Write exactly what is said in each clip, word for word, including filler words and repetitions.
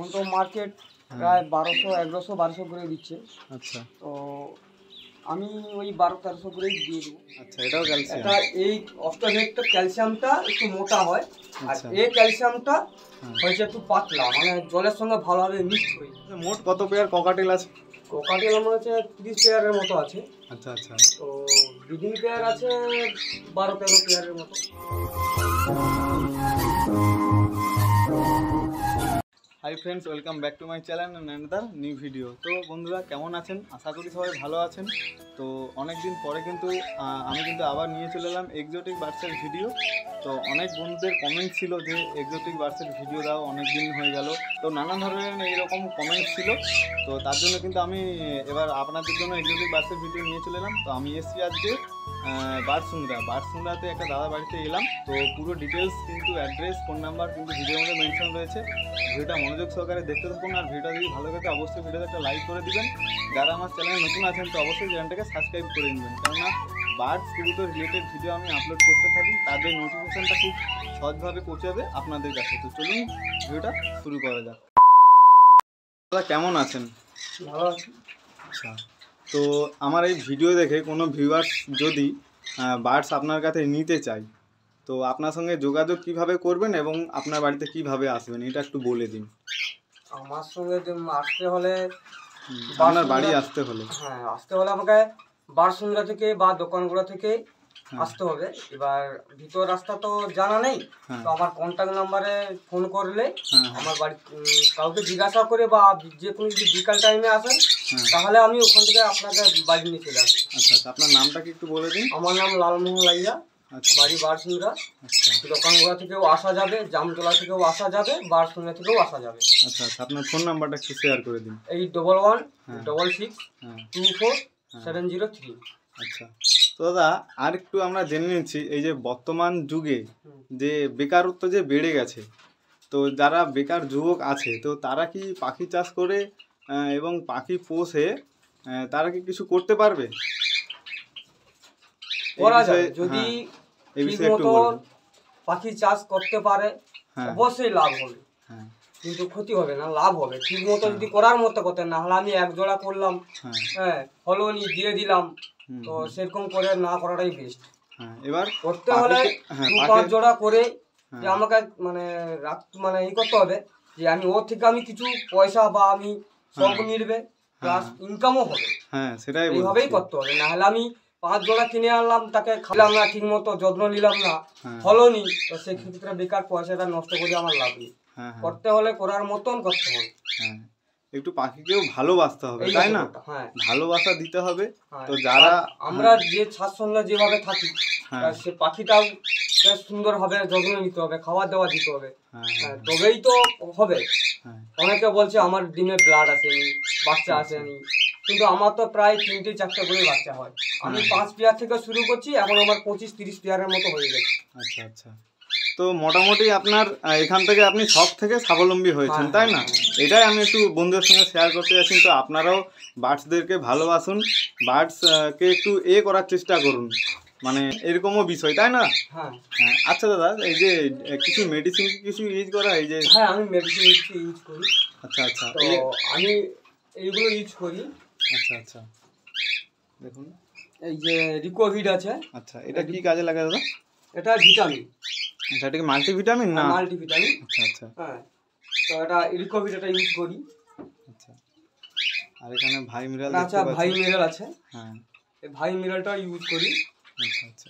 এখন তো মার্কেট প্রায় বারোশো এগারোশো বারোশো করে দিচ্ছে। আচ্ছা, তো আমি ওই বারো তেরোশো করেই দিয়ে দেবো। আচ্ছা, এটাও ক্যালসিয়াম। এটা এই অস্ট্রাভেটটা ক্যালসিয়ামটা একটু মোটা হয়, আর আচ্ছা, এই ক্যালসিয়ামটা হ্যাঁ। হয়েছে একটু পাতলা, মানে জলের সঙ্গে ভালোভাবে মিক্সড হয়ে। মোট কত পেয়ার ককাটেল আছে? কোকাটেল আমার হচ্ছে তিরিশ পেয়ারের মতো আছে। আচ্ছা, আচ্ছা, তো ব্রিডিং পেয়ার আছে বারো তেরো পেয়ারের মতো। Hi friends, welcome back to my channel another new video. তো বন্ধুরা কেমন আছেন? আশা করি সবাই ভালো আছেন। তো অনেক দিন পরে কিন্তু আমি কিন্তু আবার নিয়ে চলে এলাম এক্সোটিক বার্ডসের ভিডিও। তো অনেক বন্ধুদের কমেন্ট ছিল যে এক্সোটিক বার্ডসের ভিডিও দাও, অনেক দিন হয়ে গেল। তো নানান ধরনের এইরকম কমেন্ট ছিল। তো তার জন্য কিন্তু আমি এবার আপনাদের জন্য এক্সোটিক বার্ডসের ভিডিও নিয়ে চলে এলাম। তো আমি এসছি আজকে বারসুন্দ্রা বারসুন্দ্রাতে একটা দাদা বাড়িতে এলাম। তো পুরো ডিটেলস কিন্তু অ্যাড্রেস, ফোন নাম্বার কিন্তু ভিডিওর মধ্যে মেনশন রয়েছে। ভিডিওটা মনোযোগ সহকারে দেখতে থাকুন, আর ভিডিওটা যদি ভালো লাগে অবশ্যই ভিডিওতে একটা লাইক করে দিবেন। যারা আমার চ্যানেলে নতুন আছেন তো অবশ্যই চ্যানেলটাকে সাবস্ক্রাইব করে নেবেন, কেননা বার্ডস কবুতর রিলেটেড ভিডিও আমি আপলোড করতে থাকি, তাদের নোটিফিকেশানটা খুব সহজভাবে পৌঁছাবে আপনাদের কাছে। তো চলুন ভিডিওটা শুরু করা যাক। দাদা কেমন আছেন? ভালো আছি। আচ্ছা, তো আমার এই ভিডিও দেখে কোনো ভিউয়ার্স যদি বার্ডস আপনার কাছে নিতে চাই, তো আপনার সঙ্গে যোগাযোগ কিভাবে করবেন এবং আপনার বাড়িতে কিভাবে আসবেন এটা একটু বলে দিন। আমার সঙ্গে আসতে হলে, আপনার বাড়ি আসতে হলে, হ্যাঁ আসতে হলে আমাকে বারসুন্দ্রা থেকে বা দোকানগুলো থেকে আসতে হবে। এবার ভিতর রাস্তা তো জানা নেই, তো আমার কন্ট্যাক্ট নাম্বারে ফোন করলে আমার বাড়ি কাউকে জিজ্ঞাসা করে বা যে কোনো যদি বিকাল টাইমে আসেন তাহলে আমি ওখান থেকে আপনাকে বাড়ি নিয়ে চলে আসবো। আচ্ছা, আচ্ছা, আপনার নামটা কি একটু বলে দিন। আমার নাম লালমোহন লাইয়া, বাড়ি বারসুন্দ্রা। দোকানগুলো থেকেও আসা যাবে, জামতলা থেকেও আসা যাবে, বারসুন্দ্রা থেকেও আসা যাবে। আচ্ছা, আচ্ছা, আপনার ফোন নাম্বারটা একটু শেয়ার করে দিন। এই double one double six two four seven zero three. আচ্ছা, তো দাদা আর একটু আমরা জেনে নিচ্ছি, এই যে বর্তমান যুগে যে বেকারত্ব যে বেড়ে গেছে, তো যারা বেকার যুবক আছে তো তারা কি পাখি চাষ করে এবং পাখি পোষে তারা কি কিছু করতে পারবে? করা যায় যদি ঠিকমতো পাখি চাষ করতে পারে, অবশ্যই লাভ হবে, কিন্তু ক্ষতি হবে না, লাভ হবে। ঠিক মতো যদি করার মতো করতে, না হলে আমি এক জোড়া করলাম, হ্যাঁ ফলনি দিয়ে দিলাম, তো সেরকম করে না করাটাই বেস্ট। এবার করতে হলে দু পাঁচ জোড়া করে যে আমাকে মানে মানে ই করতে হবে যে আমি ওর থেকে আমি কিছু পয়সা বা আমি সব মিলবে, প্লাস ইনকামও হবে। হ্যাঁ, সেটাই এইভাবেই করতে হবে। না হলে আমি পাঁচ জোড়া কিনে আনলাম, তাকে খাইলাম না, ঠিক মতো যত্ন নিলাম না, ফলনি, তো সেক্ষেত্রে বেকার পয়সাটা নষ্ট করে আমার লাভ নেই। করতে হলে করার মতন করতে হবে। হ্যাঁ, একটু পাখিকেও ভালোবাসতে হবে, তাই না? হ্যাঁ, ভালোবাসা দিতে হবে। তো যারা আমরা যে স্বাচ্ছন্দ্যে যেভাবে থাকি, সে পাখিটাও সুন্দরভাবে যত্ন নিতে হবে, খাবার দাবার দিতে হবে, তবেই তো হবে। অনেকে বলছে আমার ডিমে ব্লাড আসেনি, বাচ্চা আসেনি, কিন্তু আমার তো প্রায় তিনটে চারটে করে বাচ্চা হয়। আমি পাঁচ পেয়ার থেকে শুরু করছি, এখন আমার পঁচিশ তিরিশ পেয়ারের মতো হয়ে গেছে। আচ্ছা, আচ্ছা, তো মোটামুটি আপনার এখান থেকে আপনি সব থেকে স্বাবলম্বী হয়েছেন, তাই না? এটাই আমি একটু বন্ধুদের সঙ্গে শেয়ার করতে যাচ্ছি। তো আপনারাও বার্ডসদেরকে ভালোবাসুন, বার্ডসকে একটু এ করার চেষ্টা করুন, মানে এরকমও বিষয়, তাই না? হ্যাঁ, আচ্ছা দাদা, এই যে কিছু মেডিসিন কিছু ইউজ করা, এই যে হ্যাঁ আমি মেডিসিন ইউজ করি। আচ্ছা, আচ্ছা, তো আমি এইগুলো ইউজ করি। আচ্ছা, আচ্ছা, দেখুন এই যে রিকোভিড আছে। আচ্ছা, এটা কি কাজে লাগে দাদা? এটা ভিটামিন। আচ্ছা, এটা কি মাল্টিভিটামিন না? মাল্টিভিটামিন। আচ্ছা, আচ্ছা, হ্যাঁ, তো এটা রিকোভিড এটা ইউজ করি। আচ্ছা, আর এখানে ভাই মিরাল, আচ্ছা ভাই মিরাল আছে। হ্যাঁ, এই ভাই মিরালটা ইউজ করি। আচ্ছা, আচ্ছা,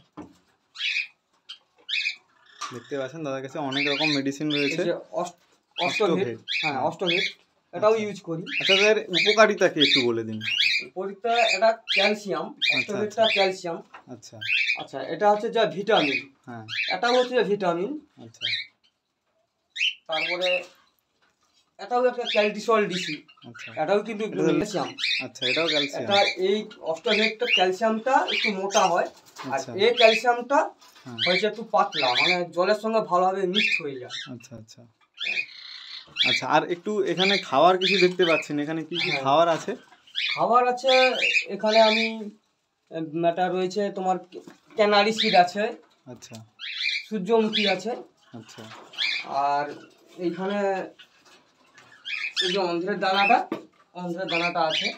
দেখতে পাচ্ছেন দাদার কাছে অনেক রকম মেডিসিন রয়েছে। অস্টোভেট, হ্যাঁ অস্টোভেট এটাও ইউজ করি। আচ্ছা, এর উপকারিতা কি একটু বলে দিন। উপকারিতা, এটা ক্যালসিয়াম, অস্টোভেটটা ক্যালসিয়াম। আচ্ছা, আচ্ছা, এটা হচ্ছে যে ভিটামিন। হ্যাঁ, এটাও হচ্ছে ভিটামিন। আচ্ছা, তারপরে এটাও একটা ক্যালসিয়াম ডিসি। আচ্ছা, এটাও কিন্তু ক্যালসিয়াম। আচ্ছা, এটাও ক্যালসিয়াম। এটা এই অস্টোভেটটা ক্যালসিয়ামটা একটু মোটা হয়, আর এই ক্যালসিয়ামটা হয়েছে একটু পাতলা, মানে জলের সঙ্গে ভালোভাবে মিক্সড হয়ে যায়। আচ্ছা, আচ্ছা, আচ্ছা, আর একটু এখানে খাবার কিছু দেখতে পাচ্ছেন, এখানে কি কি খাবার আছে? খাবার আছে এখানে আমি এটা রয়েছে তোমার ক্যানারি সিড আছে। আচ্ছা, সূর্যমুখী আছে। আচ্ছা, আর এইখানে এই যে অন্ধ্রের দানাটা, অন্ধ্রের দানাটা আছে,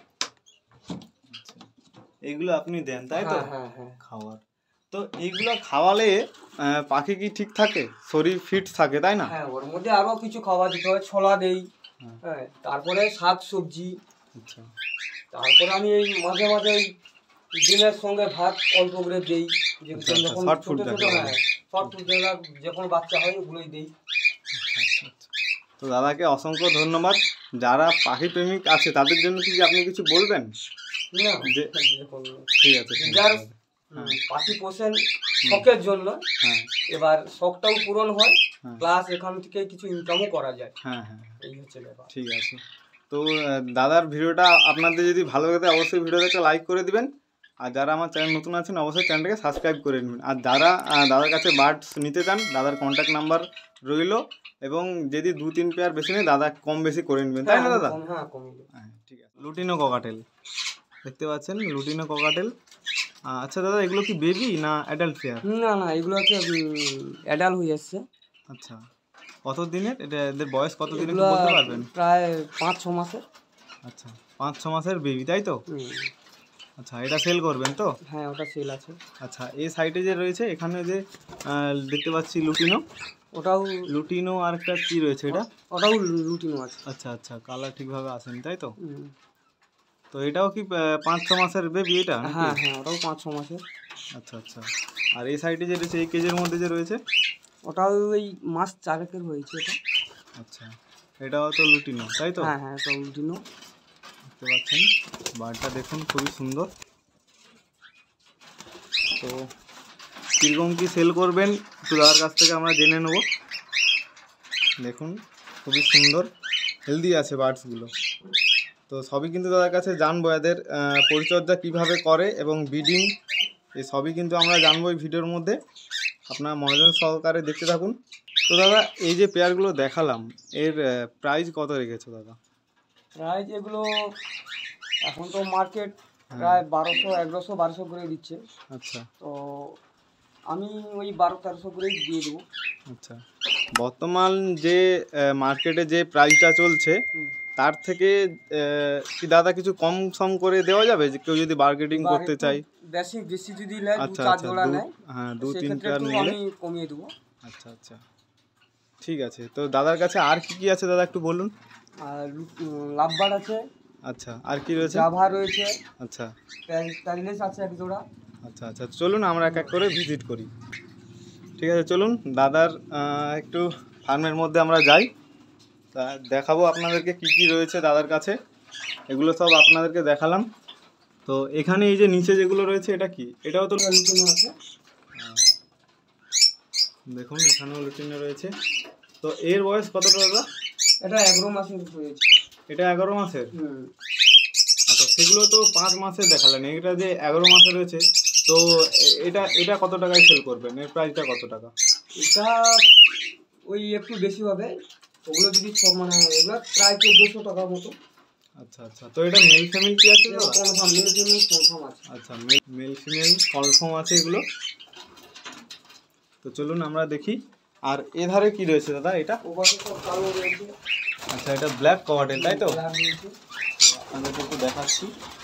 এগুলো আপনি দেন তাই তো? হ্যাঁ হ্যাঁ খাবার তো এইগুলো খাওয়ালে পাখি কি ঠিক থাকে, শরীর ফিট থাকে তাই না? হ্যাঁ, ওর মধ্যে আরো কিছু খাবার দিতে হয়, ছোলা দেই, হ্যাঁ, তারপরে শাক সবজি। আচ্ছা, তারপরে আমি এই মাঝে মাঝে ডিমের সঙ্গে ভাত অল্প করে দেই, যখন শর্ট ছোট ফুড ছোট, হ্যাঁ শর্ট ফুড যখন বাচ্চা হয় ওগুলোই দেই। তো দাদাকে অসংখ্য ধন্যবাদ। যারা পাখি প্রেমিক আছে তাদের জন্য কি আপনি কিছু বলবেন? না, ঠিক আছে, যার পাখি পোষেন শখের জন্য, এবার শখটাও পূরণ হয়, প্লাস এখান থেকে কিছু ইনকামও করা যায়। হ্যাঁ হ্যাঁ, এই হচ্ছে ব্যাপার। ঠিক আছে, তো দাদার ভিডিওটা আপনাদের যদি ভালো লাগে অবশ্যই ভিডিওটাকে লাইক করে দিবেন, আর যারা আমার চ্যানেল নতুন আছেন অবশ্যই চ্যানেলটাকে সাবস্ক্রাইব করে নেবেন। আর যারা দাদার কাছে বার্ডস নিতে চান, দাদার কন্ট্যাক্ট নাম্বার রইল, এবং যদি দু তিন পেয়ার বেশি নেই দাদা কম বেশি করে নেবেন, তাই না দাদা? হ্যাঁ, কমিয়ে দেব। হ্যাঁ, ঠিক আছে। লুটিনো ককাটেল দেখতে পাচ্ছেন, লুটিনো ককাটেল। আচ্ছা দাদা, এগুলো কি বেবি না অ্যাডাল্ট পেয়ার? না না, এগুলো হচ্ছে অ্যাডাল্ট হয়ে যাচ্ছে। আচ্ছা, কত দিনের এটা, এদের বয়স কত দিনের বলতে পারবেন? প্রায় পাঁচ ছ মাসের। আচ্ছা, পাঁচ ছ মাসের বেবি তাই তো? আচ্ছা, এটা সেল করবেন তো? হ্যাঁ, ওটা সেল আছে। আচ্ছা, এই সাইডে যে রয়েছে এখানে যে দেখতে পাচ্ছি লুটিনো, ওটাও লুটিনো। আর একটা কি রয়েছে এটা? ওটাও লুটিনো আছে। আচ্ছা আচ্ছা, কালার ঠিকভাবে আসেনি তাই তো? তো এটাও কি পাঁচ ছ মাসের বেবি এটা? হ্যাঁ হ্যাঁ, ওটাও পাঁচ ছ মাসের। আচ্ছা আচ্ছা, আর এই সাইডে যে রয়েছে এই কেজের মধ্যে যে রয়েছে ওটাও ওই মাস চারেকের হয়েছে এটা। আচ্ছা, এটাও তো লুটিনো তাই তো? হ্যাঁ হ্যাঁ, ওটাও লুটিনো। দেখতে পাচ্ছেন বার্ডটা দেখুন, খুবই সুন্দর। তো কীরকম কি সেল করবেন একটু দাদার কাছ থেকে আমরা জেনে নেব। দেখুন খুবই সুন্দর, হেলদি আছে বার্ডসগুলো। তো সবই কিন্তু দাদার কাছে জানবো, এদের পরিচর্যা কিভাবে করে এবং ব্রিডিং, এই সবই কিন্তু আমরা জানবো এই ভিডিওর মধ্যে। আপনারা মনোযোগ সহকারে দেখতে থাকুন। তো দাদা, এই যে পেয়ারগুলো দেখালাম এর প্রাইস কত রেখেছো দাদা? প্রাইস এগুলো এখন তো মার্কেট প্রায় বারোশো এগারোশো বারোশো করে দিচ্ছে। আচ্ছা, তো আমি ওই বারো তেরোশো করেই দিয়ে দেবো। আচ্ছা, বর্তমান যে মার্কেটে যে প্রাইসটা চলছে তার থেকে কি দাদা কিছু কম সম করে দেওয়া যাবে, যে কেউ যদি বার্গেনিং করতে চায়? বেশি বেশি যদি নেয়, দু চার জোড়া নেয়, হ্যাঁ দু তিন পেয়ার নিলে আমি কমিয়ে দেবো। আচ্ছা আচ্ছা, ঠিক আছে। তো দাদার কাছে আর কি কি আছে দাদা একটু বলুন। আর লাভবার্ড আছে। আচ্ছা, আর কি রয়েছে? জাভা রয়েছে। আচ্ছা, প্যারিলেস আছে এক জোড়া। আচ্ছা আচ্ছা, চলুন আমরা এক এক করে ভিজিট করি। ঠিক আছে, চলুন দাদার একটু ফার্মের মধ্যে আমরা যাই, তা দেখাবো আপনাদেরকে কি কি রয়েছে দাদার কাছে, এগুলো সব আপনাদেরকে দেখালাম। তো এখানে এই যে নিচে যেগুলো রয়েছে এটা কি? এটাও তো লুটিনো আছে, দেখুন এখানেও লুটিনো রয়েছে। তো এর বয়স কতটা দাদা? এটা এগারো মাসের হয়েছে। এটা এগারো মাসের? আচ্ছা, সেগুলো তো পাঁচ মাসের দেখালেন, এটা যে এগারো মাসের রয়েছে, তো এটা এটা কত টাকায় সেল করবেন? এর প্রাইসটা কত টাকা? এটা ওই একটু বেশি হবে, ওগুলো যদি সব মানে এগুলো প্রায় চোদ্দোশো টাকার মতো। আচ্ছা আচ্ছা, তো এটা মেল ফিমেল কি আছে? কনফার্ম, মেল ফিমেল কনফার্ম আছে। আচ্ছা, মেল মেল ফিমেল কনফার্ম আছে এগুলো। তো চলুন আমরা দেখি। আর এধারে কি রয়েছে দাদা? এটা আচ্ছা, এটা ব্ল্যাক ককাটেল তাই তো? আপনাদেরকে একটু দেখাচ্ছি,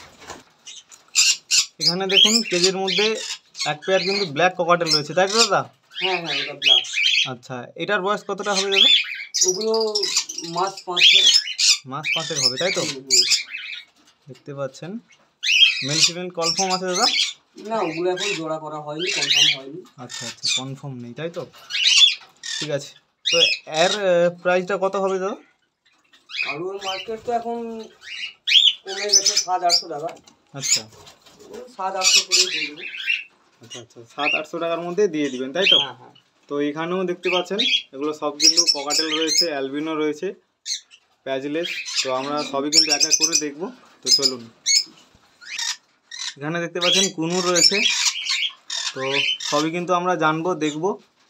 এখানে দেখুন কেজের মধ্যে এক পেয়ার কিন্তু ব্ল্যাক ককাটেল রয়েছে তাই তো দাদা? হ্যাঁ হ্যাঁ, এটা ব্ল্যাক। আচ্ছা, এটার বয়স কতটা হবে দাদা? ওগুলো মাস পাঁচ মাস পাঁচের হবে তাই তো? দেখতে পাচ্ছেন মেল ফিমেল কনফার্ম আছে দাদা? না, ওগুলো এখন জোড়া করা হয়নি, কনফার্ম হয়নি। আচ্ছা আচ্ছা, কনফার্ম নেই তাই তো? ঠিক আছে, তো এর প্রাইসটা কত হবে দাদা? আলুর মার্কেট তো এখন কমে গেছে সাত আটশো টাকা। আচ্ছা, সাত আটশো করে দিয়ে দেবো। আচ্ছা আচ্ছা, সাত আটশো টাকার মধ্যে দিয়ে দিবেন তাই তো? হ্যাঁ হ্যাঁ। তো এখানেও দেখতে পাচ্ছেন এগুলো সব কিন্তু ককাটেল রয়েছে, অ্যালবিনো রয়েছে, প্যাজলেস। তো আমরা সবই কিন্তু এক এক করে দেখবো। তো চলুন, এখানে দেখতে পাচ্ছেন কুনুর রয়েছে, তো সবই কিন্তু আমরা জানবো দেখবো।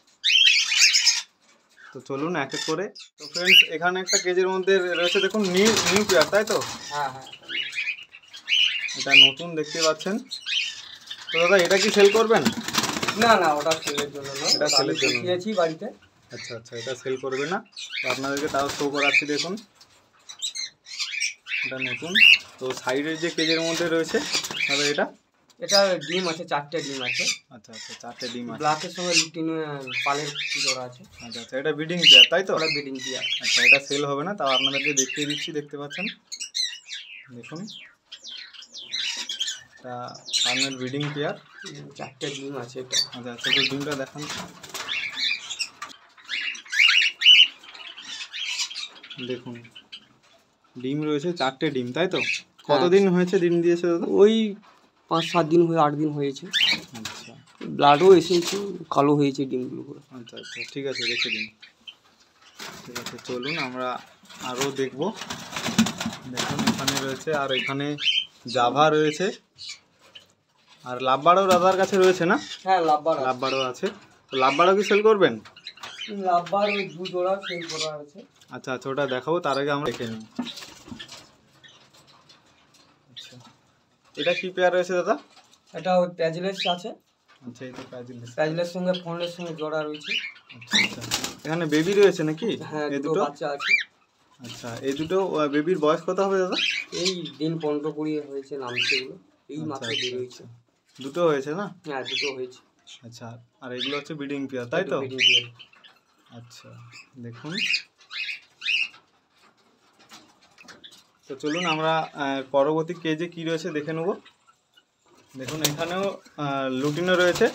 তো চলুন এক এক করে। তো ফ্রেন্ডস, এখানে একটা কেজের মধ্যে রয়েছে দেখুন নিউ নিউ পেয়ার তাই তো? হ্যাঁ হ্যাঁ, এটা নতুন দেখতে পাচ্ছেন। তো দাদা এটা কি সেল করবেন? না না, ওটা সেলের জন্য না, এটা সেলের জন্য বাড়িতে। আচ্ছা আচ্ছা, এটা সেল করবে না। তো আপনাদেরকে তাও শো করাচ্ছি দেখুন। এটা নতুন। তো সাইডের যে কেজের মধ্যে রয়েছে তাহলে এটা এটা ডিম আছে, চারটে ডিম আছে। আচ্ছা আচ্ছা, চারটে ডিম আছে। ব্ল্যাকের সঙ্গে লুটিন পালের জোড়া আছে। আচ্ছা আচ্ছা, এটা ব্রিডিং পেয়ার তাই তো? ওটা ব্রিডিং পেয়ার। আচ্ছা, এটা সেল হবে না, তাও আপনাদেরকে দেখিয়ে দিচ্ছি, দেখতে পাচ্ছেন দেখুন, এটা ফার্মের ব্রিডিং পেয়ার, চারটে ডিম আছে এটা। আচ্ছা আচ্ছা, তো ডিমটা দেখান। দেখুন ডিম রয়েছে, চারটে ডিম তাই তো? কতদিন হয়েছে ডিম দিয়েছে দাদা? ওই পাঁচ সাত দিন হয়ে আট দিন হয়েছে। আচ্ছা, ব্লাডও এসেছে, কালো হয়েছে ডিমগুলো। আচ্ছা আচ্ছা, ঠিক আছে, রেখে দিন। ঠিক আছে, চলুন আমরা আরও দেখব। দেখুন এখানে রয়েছে, আর এখানে জাভা রয়েছে, আর লাভবারও দাদার কাছে রয়েছে না? হ্যাঁ, লাভবার লাভবারও আছে। তো লাভবারও কি সেল করবেন? লাভবার ওই দু জোড়া সেল করা আছে। আচ্ছা আচ্ছা, ওটা দেখাবো, তার আগে আমরা দেখে নিই। আচ্ছা, এটা কি পেয়ার রয়েছে দাদা? এটা ওই প্যাজলেস আছে। আচ্ছা, এই তো প্যাজলেস, প্যাজলের সঙ্গে ফোনের সঙ্গে জোড়া রয়েছে। আচ্ছা আচ্ছা, এখানে বেবি রয়েছে নাকি? হ্যাঁ, এই দুটো দুটো বাচ্চা আছে। আচ্ছা, এই দুটো বেবির বয়স কত হবে দাদা? এই দিন পনেরো কুড়ি হয়েছে, নামছে এগুলো এই আচ্ছা, মাত্র আচ্ছা, বেরিয়েছে। দুটো হয়েছে না? হ্যাঁ, দুটো হয়েছে। আচ্ছা, আর এগুলো হচ্ছে ব্রিডিং পেয়ার তাই তো? Breeding pair. আচ্ছা, দেখুন, তো চলুন আমরা আহ, পরবর্তী কেজে কি রয়েছে দেখে নেব। দেখুন এখানেও লুটিনো রয়েছে।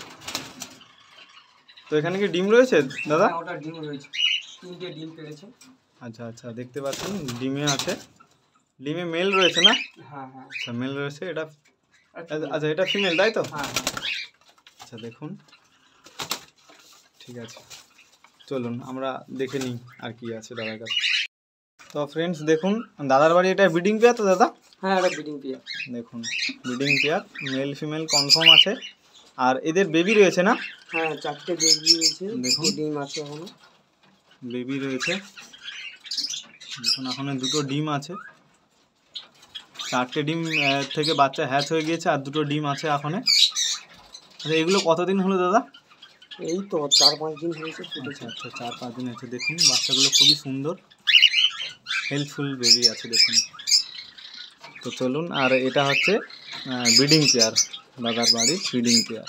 তো এখানে কি ডিম রয়েছে দাদা? হ্যাঁ, ওটা ডিম রয়েছে, তিনটে ডিম পেড়েছে। আচ্ছা আচ্ছা, দেখতে পাচ্ছেন ডিমে আছে, ডিমে মেল রয়েছে না? হ্যাঁ হ্যাঁ। আচ্ছা, মেল রয়েছে, এটা আচ্ছা, এটা ফিমেল তাই তো? হ্যাঁ হ্যাঁ। আচ্ছা, দেখুন, ঠিক আছে, চলুন আমরা দেখে নিই আর কি আছে দাদার কাছে। তো ফ্রেন্ডস দেখুন, দাদার বাড়ি এটা ব্রিডিং পেয়ার তো দাদা? হ্যাঁ, এটা ব্রিডিং পেয়ার। দেখুন breeding pair, male female confirm আছে। আর এদের বেবি রয়েছে না? হ্যাঁ, চারটে বেবি রয়েছে, দেখুন ডিম আছে এখনো। বেবি রয়েছে, দেখুন এখানে দুটো ডিম আছে, চারটে ডিম আহ, থেকে বাচ্চা হ্যাচ হয়ে গিয়েছে, আর দুটো ডিম আছে এখানে। আচ্ছা, এগুলো কতদিন হলো দাদা? এই তো চার পাঁচ দিন হয়েছে। আচ্ছা আচ্ছা, চার পাঁচ দিন আছে। দেখুন বাচ্চাগুলো খুবই সুন্দর, হেল্পফুল বেবি আছে দেখুন। তো চলুন, আর এটা হচ্ছে ব্রিডিং পেয়ার, দাদার বাড়ির ব্রিডিং পেয়ার।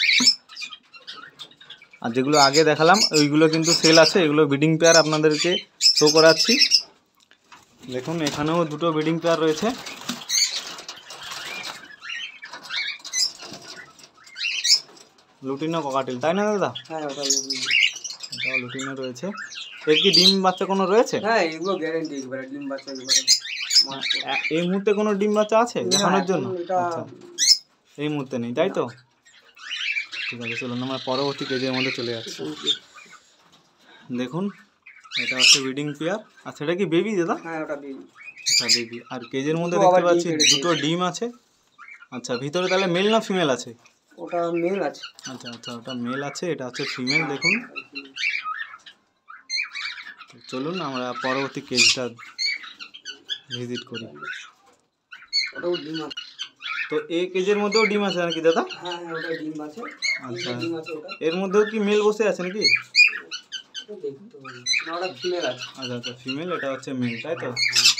আর যেগুলো আগে দেখালাম ওইগুলো কিন্তু সেল আছে, এগুলো ব্রিডিং পেয়ার আপনাদেরকে শো করাচ্ছি। দেখুন এখানেও দুটো ব্রিডিং পেয়ার রয়েছে। লুটিনো ককাটেল তাই না দাদা? হ্যাঁ, ওটা লুটিনো। এটাও লুটিনো রয়েছে। এর কি ডিম বাচ্চা কোনো রয়েছে? হ্যাঁ, এগুলো গ্যারান্টি একবারে ডিম বাচ্চা একবারে। এ- এই মুহূর্তে কোনো ডিম বাচ্চা আছে দেখানোর জন্য? এটা আচ্ছা, এই মুহূর্তে নেই তাই তো? ঠিক আছে, চলুন আমরা পরবর্তী কেজের মধ্যে চলে যাচ্ছি। দেখুন এটা হচ্ছে ব্রিডিং পেয়ার। আচ্ছা, এটা কি বেবি দাদা? হ্যাঁ, ওটা বেবি। আচ্ছা, বেবি। আর কেজের মধ্যে দুটো দেখতে আবার পাচ্ছি ডিম পেড়েছে। দুটো ডিম আছে। আচ্ছা, ভিতরে তাহলে মেল না ফিমেল আছে? ওটা মেল আছে। আচ্ছা আচ্ছা, ওটা মেল আছে, এটা হচ্ছে ফিমেল। দেখুন, তো চলুন আমরা পরবর্তী কেজটা ভিজিট করি। ওটাও ডিম আছে। তো এই কেজের মধ্যেও ডিম আছে নাকি দাদা? হ্যাঁ হ্যাঁ, ওটা ডিম আছে। আচ্ছা, তিনটে ডিম আছে ওটা। এর মধ্যেও কি মেল বসে আছে নাকি? ওটা দেখতে হবে। না, ওটা ফিমেল আছে। আচ্ছা আচ্ছা, ফিমেল, এটা হচ্ছে মেল তাই তো?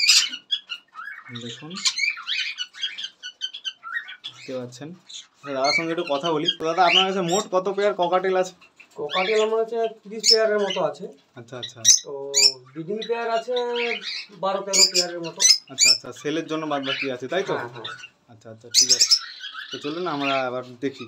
দেখুন দেখতে পাচ্ছেন। দাদার সঙ্গে একটু কথা বলি। তো দাদা আপনার কাছে মোট কত পেয়ার ককাটেল আছে? কোকাটেল আমার কাছে তিরিশ পেয়ারের মতো আছে। আচ্ছা আচ্ছা, তো ব্রিডিং পেয়ার আছে বারো তেরো পেয়ারের মতো। আচ্ছা আচ্ছা, সেলের জন্য বাদ বাকি আছে তাই তো? হ্যাঁ হ্যাঁ। আচ্ছা আচ্ছা, ঠিক আছে, তো চলুন আমরা আবার দেখি।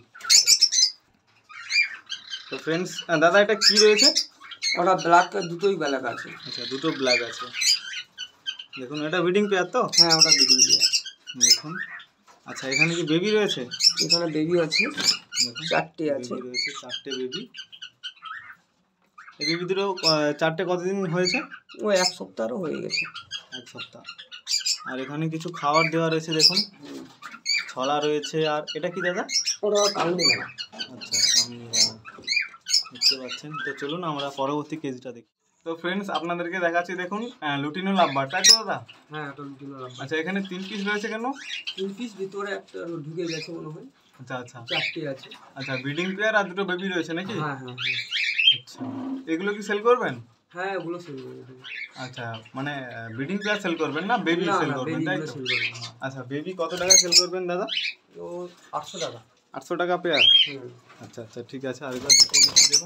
তো ফ্রেন্ডস দাদা এটা কি রয়েছে? ওটা ব্ল্যাক দুটোই ব্ল্যাক আছে। আচ্ছা, দুটো ব্ল্যাক আছে। দেখুন এটা ব্রিডিং পেয়ার তো? হ্যাঁ, ওটা ব্রিডিং পেয়ার। দেখুন, আচ্ছা এখানে কি বেবি রয়েছে? এখানে বেবি আছে, দেখুন চারটে আছে। বেবি রয়েছে, চারটে বেবি। এই বেবি দুটো আহ, চারটে কতদিন হয়েছে? ও এক সপ্তাহও হয়ে গেছে। এক সপ্তাহ। আর এখানে কিছু খাবার দেওয়া রয়েছে, দেখুন ছলা রয়েছে। আর এটা কি দাদা? ওটা কান্দি না। আচ্ছা, আমি দেখতে পাচ্ছেন। তো চলুন আমরা পরবর্তী কেজিটা দেখি। তো ফ্রেন্ডস আপনাদেরকে দেখাচ্ছি, দেখুন লুটিনো লাভবার তাই তো দাদা? হ্যাঁ, ওটা লুটিনো লাভ। আচ্ছা, এখানে তিন পিস রয়েছে কেন? তিন পিস ভিতরে একটা ঢুকে গেছে মনে হয়। আচ্ছা আচ্ছা, চারটে আছে। আচ্ছা ব্রিডিং পেয়ার আর দুটো বেবি রয়েছে নাকি? হ্যাঁ হ্যাঁ হ্যাঁ। আচ্ছা, এগুলো কি সেল করবেন? হ্যাঁ ওগুলো সেল করবো। আচ্ছা, মানে ব্রিডিং পেয়ার সেল করবেন না বেবি না সেল না করবেন, তাই বেবিগুলো তো? সেল করবো। হ্যাঁ। আচ্ছা, বেবি কত টাকা সেল করবেন দাদা? ও আটশো টাকা। আটশো টাকা পেয়ার? হুম। আচ্ছা আচ্ছা, ঠিক আছে। আরেকবার দেখে নিচ্ছি, দেখুন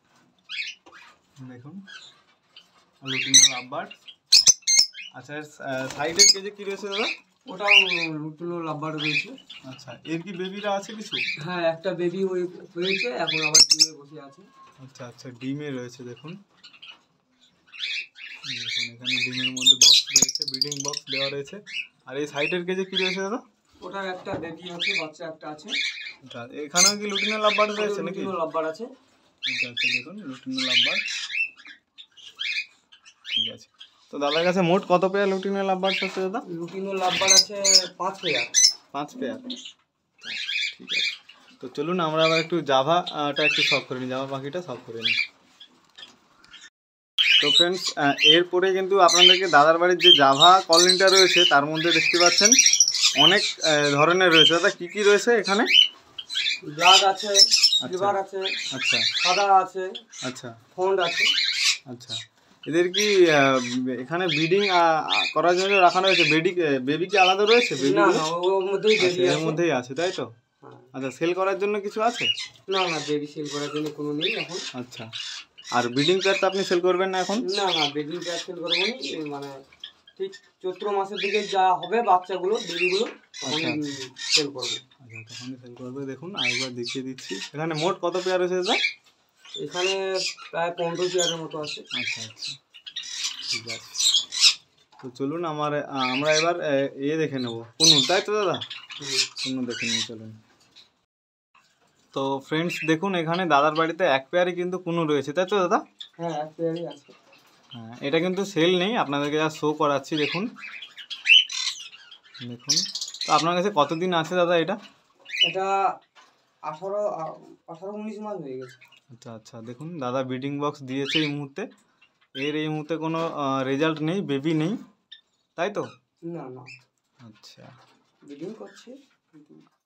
দেখুন লুটিনো লাভবার্ড। আচ্ছা, সাইডের কেজে কি রয়েছে দাদা? ওটাও লুটিনো লাভবার্ড রয়েছে। আচ্ছা, এর কি বেবিরা আছে কিছু? হ্যাঁ একটা বেবি ওই হয়েছে, এখন আবার ডিমে বসে আছে। আচ্ছা আচ্ছা, ডিমে রয়েছে, দেখুন দেখুন এখানে ডিমের মধ্যে বক্স রয়েছে, ব্রিডিং বক্স দেওয়া রয়েছে। আর এই সাইডের কেজে কি রয়েছে দাদা? ওটার একটা বেবি আছে, বাচ্চা একটা আছে। আচ্ছা, এখানেও কি লুটিনো লাভবার্ড রয়েছে নাকি? লুটিনো লাভবার্ড আছে। আচ্ছা আচ্ছা, দেখুন লুটিনো লাভবার্ড, ঠিক আছে। তো দাদার কাছে মোট কত পেয়ার লুটিনো লাভবার্ড আছে দাদা? লুটিনো লাভবার্ড আছে পাঁচ পেয়ার। পাঁচ পেয়ার, ঠিক আছে। তো চলুন আমরা আবার একটু জাভাটা একটু সলভ করে নিই, জাভা পাখিটা সলভ করে নিই। তো ফ্রেন্ডস, এরপরে কিন্তু আপনাদেরকে দাদার বাড়ির যে জাভা কলোনিটা রয়েছে তার মধ্যে দেখতে পাচ্ছেন অনেক ধরনের রয়েছে। দাদা কি কি রয়েছে এখানে? ব্ল্যাক আছে, সিলভার আছে, আচ্ছা সাদা আছে, আচ্ছা ফন্ড আছে। আচ্ছা, এদের কি এখানে ব্রিডিং করার জন্য রাখানো হয়েছে? বেবি বেবি কি আলাদা রয়েছে? না না ওর মধ্যেই বেবি এর আছে। মধ্যেই আছে, তাই তো? আচ্ছা, সেল করার জন্য কিছু আছে? না না বেবি সেল করার জন্য কোনো নেই এখন। আচ্ছা, আর ব্রিডিং পেয়ার তো আপনি সেল করবেন না এখন? না না ব্রিডিং পেয়ার সেল করবো না, এই মানে ঠিক চৈত্র মাসের দিকে যা হবে বাচ্চাগুলো বেবিগুলো তখন সেল করবো। আচ্ছা, তখনই সেল করবে। দেখুন আরেকবার দেখিয়ে দিচ্ছি, এখানে মোট কত পেয়ার রয়েছে দাদা? এখানে প্রায় পনেরো পেয়ারের মতো আছে। আচ্ছা আচ্ছা, ঠিক আছে। তো চলুন আমার আমরা এবার ইয়ে দেখে নেবো, কুনু, তাই তো দাদা? কুনু দেখে নিয়ে চলুন। তো ফ্রেন্ডস দেখুন, এখানে দাদার বাড়িতে এক পেয়ারই কিন্তু কুনু রয়েছে, তাই তো দাদা? হ্যাঁ এক পেয়ারই আছে। হ্যাঁ, এটা কিন্তু সেল নেই, আপনাদেরকে যা শো করাচ্ছি। দেখুন দেখুন তো আপনার কাছে কতদিন আছে দাদা এটা? এটা আঠারো আঠারো উনিশ মাস হয়ে গেছে। আচ্ছা আচ্ছা, দেখুন দাদা ব্রিডিং বক্স দিয়েছে এই মুহূর্তে। এর এই মুহূর্তে কোনো রেজাল্ট নেই, বেবি নেই, তাই তো? না না আচ্ছা, ব্রিডিং করছে।